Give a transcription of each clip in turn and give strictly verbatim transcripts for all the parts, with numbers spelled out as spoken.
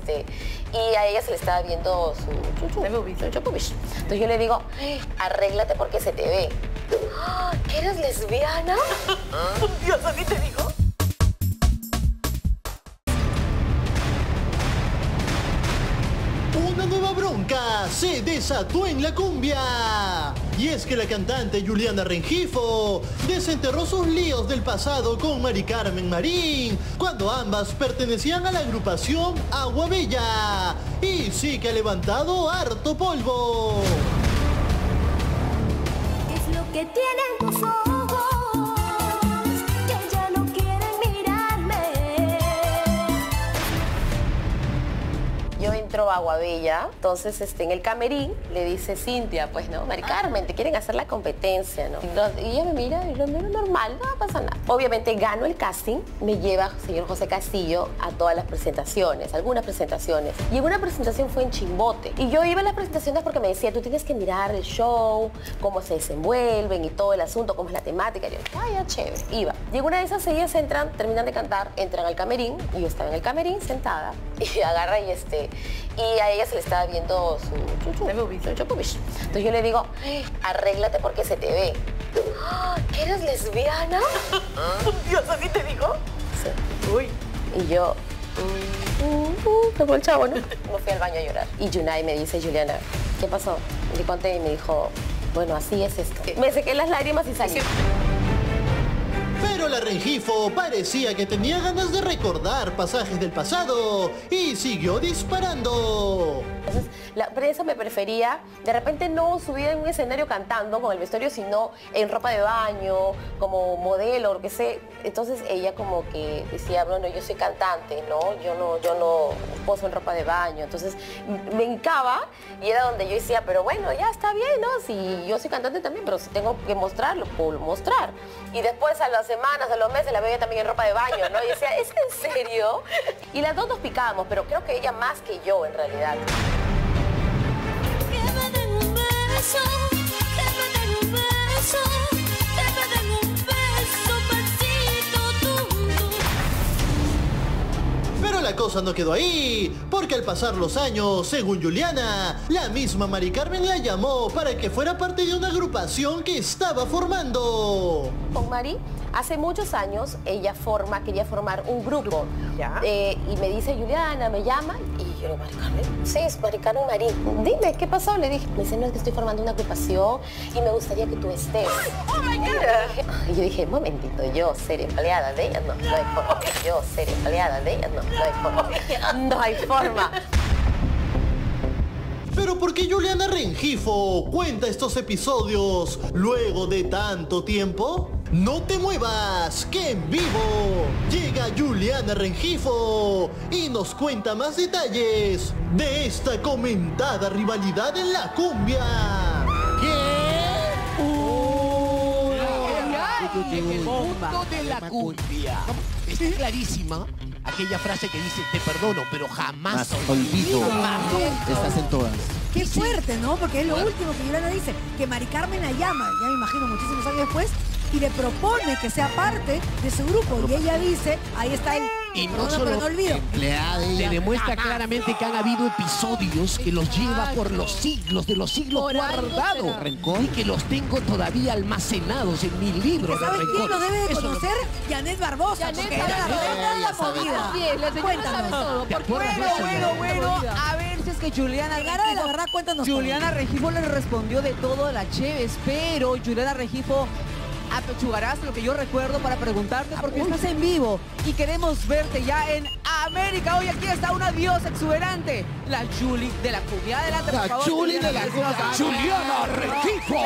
este, y a ella se le estaba viendo su chuchu, su chupubish. Entonces yo le digo, arréglate porque se te ve. ¿Que eres lesbiana? Dios, así te digo. Una nueva bronca se desató en la cumbia. Y es que la cantante Juliana Rengifo desenterró sus líos del pasado con Mari Carmen Marín, cuando ambas pertenecían a la agrupación Agua Bella. Y sí que ha levantado harto polvo. Es lo que tienen tus ojos, que ya no quieren mirarme. Yo entro a Agua Bella, entonces este, en el camerín le dice Cintia, pues no, Mari Carmen, te quieren hacer la competencia, ¿no? Y ella me mira y lo miro normal, no pasa nada. Obviamente gano el casting, me lleva señor José Castillo a todas las presentaciones, algunas presentaciones. Y en una presentación fue en Chimbote. Y yo iba a las presentaciones porque me decía, tú tienes que mirar el show, cómo se desenvuelven y todo el asunto, cómo es la temática. Y yo, ay, ya, chévere, iba. Y en una de esas ellas entran, terminan de cantar, entran al camerín, y yo estaba en el camerín sentada, y agarra y este... Y a ella se le estaba viendo su chuchu, su chupubish. Entonces yo le digo, arréglate porque se te ve. ¿Que eres lesbiana? Dios, así te digo. Sí. Uy. Y yo, uh, uh, me fue el chavo, ¿no? Me fui al baño a llorar. Y Yunay me dice, Juliana, ¿qué pasó? Le conté y me dijo, bueno, así es esto. Me sequé las lágrimas y salí. Pero la Rengifo parecía que tenía ganas de recordar pasajes del pasado y siguió disparando. Entonces, la prensa me prefería, de repente no subir en un escenario cantando con el vestuario, sino en ropa de baño, como modelo, lo que sé. Entonces ella como que decía, bueno, yo soy cantante, ¿no? Yo no, yo no poso en ropa de baño. Entonces me hincaba y era donde yo decía, pero bueno, ya está bien, ¿no? Si yo soy cantante también, pero si tengo que mostrarlo, puedo mostrar. Y después a las semanas, a los meses, la veía también en ropa de baño, ¿no? Y decía, ¿es en serio? Y las dos nos picábamos, pero creo que ella más que yo, en realidad. Que me den un beso, que me den un beso, que me den un beso, besito, tum, tum. Pero la cosa no quedó ahí, porque al pasar los años, según Juliana, la misma Mari Carmen la llamó para que fuera parte de una agrupación que estaba formando. Con Mari, hace muchos años, ella forma, quería formar un grupo. ¿Ya? Eh, y me dice, Juliana, me llama, y yo le digo, Mari Carmen, sí, es Mari Carmen Marín. Dime, ¿qué pasó? Le dije, me dice, no, es que estoy formando una agrupación y me gustaría que tú estés. ¡Oh, my God! Y yo dije, un momentito, yo ser empleada de ella, no, no hay forma. Yo ser empleada de ella, no, no hay forma. No hay forma. Pero ¿por qué Juliana Rengifo cuenta estos episodios luego de tanto tiempo? No te muevas, que en vivo llega Juliana Rengifo y nos cuenta más detalles de esta comentada rivalidad en la cumbia. ¿Qué? ¡Oh! En el mundo de la cumbia está clarísima aquella frase que dice, te perdono, pero jamás olvido. Estás en todas. Qué fuerte, ¿no? Porque es lo último que Juliana dice, que Mari Carmen la llama, ya me imagino muchísimos años después, y le propone que sea parte de su grupo. Y ella dice, ahí está el... Y no no, solo pero no olvido. le demuestra claramente que han habido episodios que los lleva por los siglos, de los siglos guardados. Y que los tengo todavía almacenados en mi libro de ¿Sabes rencor. quién lo debe de Eso conocer? Janet Barbosa, Janet porque era la Barbosa. reina de la movida. Bien, la señora sabe todo. ¿Te acuerdas de Bueno, eso? bueno, bueno, a ver si es que Juliana Cara de la verdad, cuéntanos. Juliana Rengifo le respondió de todo a la Chévez, pero Juliana Rengifo apechugarás lo que yo recuerdo para preguntarte porque estás en vivo y queremos verte ya en América. Hoy aquí está una diosa exuberante, la Julie de la cumbia. Adelante, por La favor. Julie de la cumbia. Juliana Rengifo.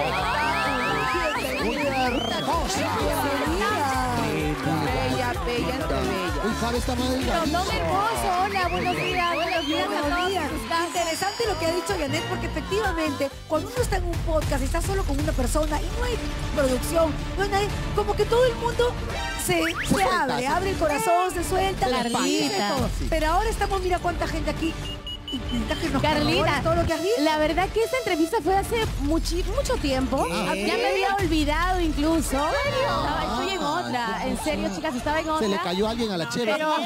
Una hermosa. Bella, bella, entre bella. Uy, Javi está mal. Pero no me gozo. Hola, buenos días. Buenos días a Buenos todos. días. Interesante lo que ha dicho Janet, porque efectivamente, cuando uno está en un podcast y está solo con una persona y no hay producción, no hay nadie, como que todo el mundo se, se Suelta, abre, sí. abre el corazón, se suelta, Carlita. dice todo. Sí. Pero ahora estamos, mira cuánta gente aquí. Y necesitas que nos Carlita, corrobores todo lo que has dicho. la verdad que esta entrevista fue hace muchi- mucho tiempo. ¿Qué? Ya me había olvidado incluso. Estaba, estoy en otra. En serio, chicas, estaba en otra. Se le cayó alguien a la Cheve. Pero,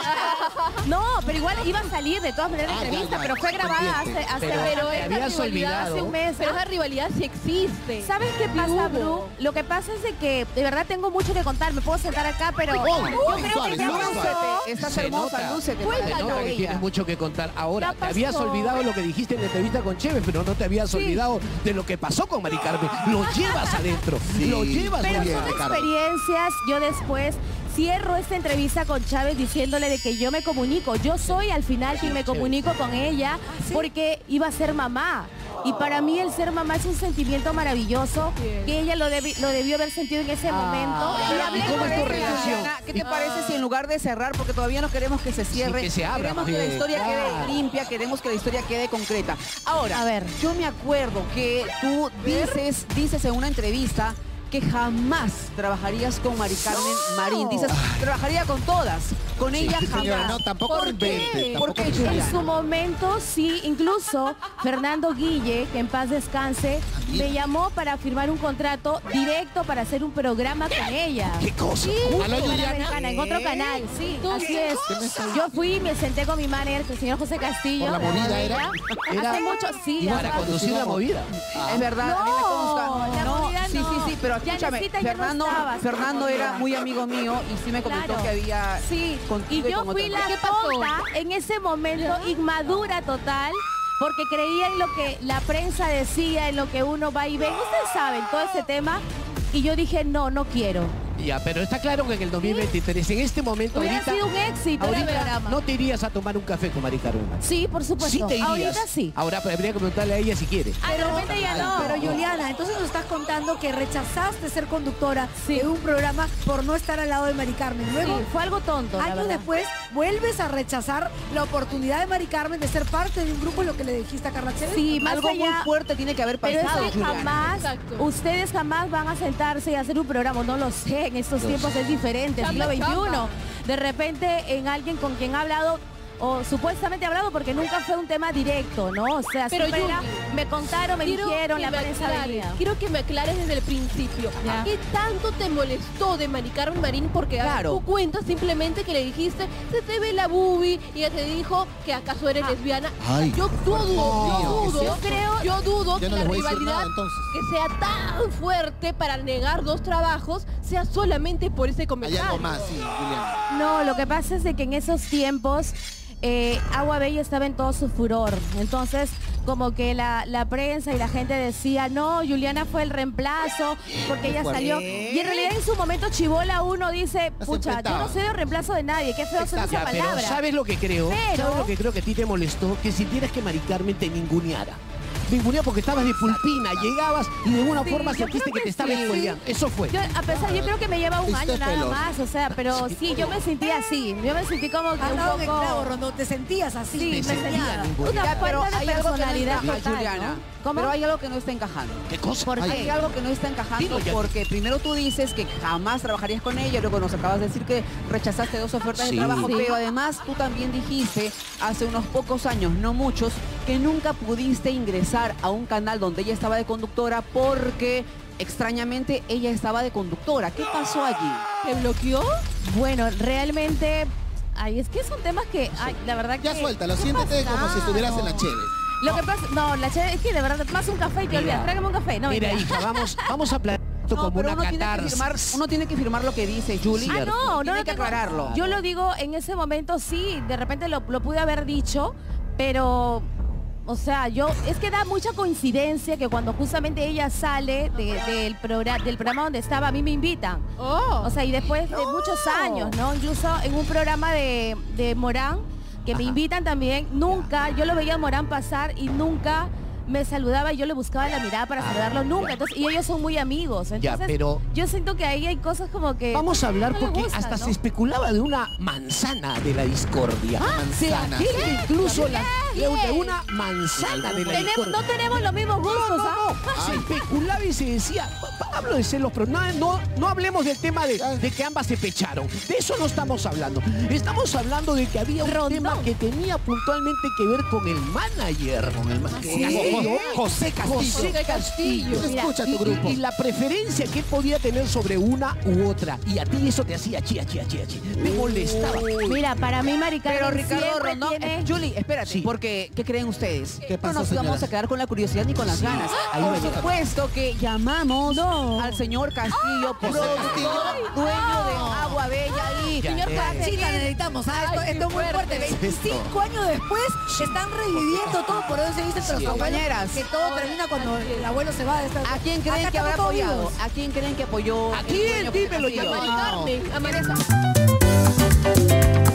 no, pero igual iba a salir de todas maneras Ah, la entrevista, ya, ya, pero fue grabada hace, pendiente. hace Pero pero te esa habías rivalidad olvidado. hace un mes. Pero esa rivalidad sí existe. ¿Sabes qué pasa, hubo. Bru? Lo que pasa es de que de verdad tengo mucho que contar. Me puedo sentar acá, pero Oh, yo suave, creo que ya suave, pasó. suave. Estás Se hermosa, nota. lúcete. Se Cuéntalo. nota que ella. tienes mucho que contar. Ahora, Ya te habías pasó. olvidado lo que dijiste en la entrevista con Chévez, pero no te habías Sí. olvidado de lo que pasó con Mari Carmen. Lo llevas adentro. Sí. Lo llevas Pero muy bien, son bien. Ricardo. experiencias. Yo después cierro esta entrevista con Chávez diciéndole de que yo me comunico. Yo soy al final quien me comunico con ella porque iba a ser mamá. Y para mí el ser mamá es un sentimiento maravilloso que ella lo, debi- lo debió haber sentido en ese momento. Y hablé ¿y cómo con es tu ella. relación? Juliana, ¿qué te parece si en lugar de cerrar, porque todavía no queremos que se cierre, que se abra, queremos más que la bien, historia claro. quede limpia, queremos que la historia quede concreta? Ahora, A ver. yo me acuerdo que tú dices, dices en una entrevista que jamás trabajarías con Mari Carmen Marín. Dices, trabajaría con todas, con ella Sí, jamás. señora, no, tampoco ¿Por invente, qué? tampoco ¿Por qué, invente. En Juliana? su momento, sí, incluso Fernando Guille, que en paz descanse, me llamó para firmar un contrato directo para hacer un programa con ella. ¿Qué cosa? Sí, ¿Cómo? en ¿Aló, Juliana? Panamericana, en otro canal, sí, así es. Yo fui, me senté con mi manager, el señor José Castillo. ¿Por la de movida Ella. era? Hace mucho, sí. Y para hace- conducir la movida. Es verdad, a mí me consta. No, la movida sí, no. sí, sí, pero Ya escúchame, Yanesita ya no Fernando, estaba, Fernando sí, era no. muy amigo mío y sí me comentó Claro. que había Sí, y contigo yo con fui otras- la ¿Qué pasó? tonta en ese momento, inmadura total, porque creía en lo que la prensa decía, en lo que uno va y ve. Ustedes saben todo ese tema. Y yo dije, no, no quiero. Ya, pero está claro que en el dos mil veintitrés, en este momento, Hubiera ahorita, sido un éxito el ahorita programa. no te irías a tomar un café con Mari Carmen. Sí, por supuesto. Sí te irías. Ahorita sí. Ahora pues, habría que preguntarle a ella si quiere. Ah, de repente ya no. Pero Juliana, entonces nos estás contando que rechazaste ser conductora Sí. de un programa por no estar al lado de Mari Carmen. Luego, Sí, fue algo tonto, la años verdad. después, vuelves a rechazar la oportunidad de Mari Carmen de ser parte de un grupo, lo que le dijiste a Carla Chévez. Sí, más Algo muy allá. fuerte tiene que haber Pero pasado, es que Juliana. jamás, Exacto. ustedes jamás van a sentarse y hacer un programa, no lo sé, en estos tiempos es diferente, Chamba, siglo veintiuno. chamba. De repente en alguien con quien ha hablado, o supuestamente ha hablado, porque nunca fue un tema directo, ¿no? O sea, Pero, siempre era, Yuli, me contaron, me Quiero dijeron, que la me prensa aclares, venía. quiero que me aclares desde el principio. Ya. ¿Qué tanto te molestó de Mari Carmen Marín? Porque a ver, Claro. tú cuentas simplemente que le dijiste, se te ve la boobie, y ella te dijo que acaso eres lesbiana. Ay, yo qué dudo, fuerte. yo Mío, dudo, ¿es creo, yo dudo Ya que no la les voy a decir rivalidad nada, entonces. que sea tan fuerte para negar dos trabajos sea solamente por ese Hay comentario. algo más, sí, Juliana. No, lo que pasa es de que en esos tiempos eh, Agua Bella estaba en todo su furor. Entonces, como que la, la prensa y la gente decía, no, Juliana fue el reemplazo, porque ella fuerte. salió. Y en realidad en su momento chivola uno dice, Las pucha, yo enfrentaba. no soy el reemplazo de nadie, qué feo suena esa Ya, pero palabra. ¿sabes lo que creo? Pero- ¿Sabes lo que creo que a ti te molestó? Que sintieras que Mari Carmen te ninguneara. Ninguneara porque estabas de pulpina, llegabas y de alguna Sí, forma yo sentiste creo que que te estaba sí. espoleando. Eso fue. Yo, a pesar, yo creo que me lleva un Viste año nada pelos. más, o sea, pero sí, yo me sentí así. Yo me sentí como que Has un dado en el clavo, poco... Rondo, te sentías así. Sí, me sentía sentía ninguneada. una Ya, pero falta de hay algo que no personalidad encaja, total, Juliana. ¿no? ¿Cómo? Pero hay algo que no está encajando. ¿Qué cosa? ¿Por Hay qué? algo que no está encajando Dilo ya. porque primero tú dices que jamás trabajarías con ella, luego nos acabas de decir que rechazaste dos ofertas Sí. de trabajo, Sí. pero además tú también dijiste hace unos pocos años, no muchos, que nunca pudiste ingresar a un canal donde ella estaba de conductora porque extrañamente ella estaba de conductora. ¿Qué pasó allí? ¿Te bloqueó? Bueno, realmente... Ay, es que son temas que... Ay, la verdad que... Ya suéltalo, ¿qué siéntete como si estuvieras en la pasaron? Chévez. Lo que pasa... No, la chévere es que de verdad, más un café y te Mira. olvidas. Tráigame un café. No, Mira, mentira. hija, vamos, vamos a plantear esto No, como pero una uno tiene, que catarsis. firmar, uno tiene que firmar lo que dice Julie. Ah, no, no, Tiene no que tengo- aclararlo. Yo lo digo en ese momento, sí, de repente lo, lo pude haber dicho, pero, o sea, yo, es que da mucha coincidencia que cuando justamente ella sale de- del, programa, del programa donde estaba, a mí me invitan. Oh. O sea, y después de muchos años, ¿no? Incluso en un programa de, de Morán, que me invitan también, nunca, yo lo veía a Morán pasar y nunca me saludaba y yo le buscaba la mirada para saludarlo, nunca. Entonces, y ellos son muy amigos. Entonces, Ya, pero- yo siento que ahí hay cosas como que... Vamos a hablar no le porque gustan, hasta ¿no? se especulaba de una manzana de la discordia. Ah, De Manzana. aquel que incluso la, de, de una manzana de la Tenemos- licor. no tenemos los mismos gustos, No, no, ¿ah? no. Se especulaba y se decía, pa- hablo de celos, pero no, no, no hablemos del tema de, de que ambas se pecharon. De eso no estamos hablando. Estamos hablando de que había un Rondón. tema que tenía puntualmente que ver con el manager. Con el ¿Sí? José Castillo. José Castillo. Mira, Escucha Y, tu grupo. y- y la preferencia que él podía tener sobre una u otra. Y a ti eso te hacía chía, chía, chía, chía. Me molestaba. Mira, para mí, Mari Carmen Pero Ricardo siempre Rondón, tiene... eh, Julie, espérate, Sí. porque ¿qué creen ustedes? ¿Qué pasó, no nos señora? vamos a quedar con la curiosidad ni con las Sí. ganas. Ahí va a Por llegar. supuesto que llamamos No. al señor Castillo, José productor, Castillo. dueño de Agua Bella y Ya, Señor eh. Castillo. Sí, la necesitamos. ¿ah? Esto, Ay, qué esto es muy fuerte. fuerte. veinticinco años después se están reviviendo todo. Por eso se dice, pero Sí, los abuelos, compañeras. que todo termina cuando el abuelo se va de esta. ¿A quién creen Acá que habrá estamos todos apoyado? vivos. ¿A quién creen que apoyó? ¿A el quién? dueño José Dímelo ya, Castillo? Mari No. Carmen, a María-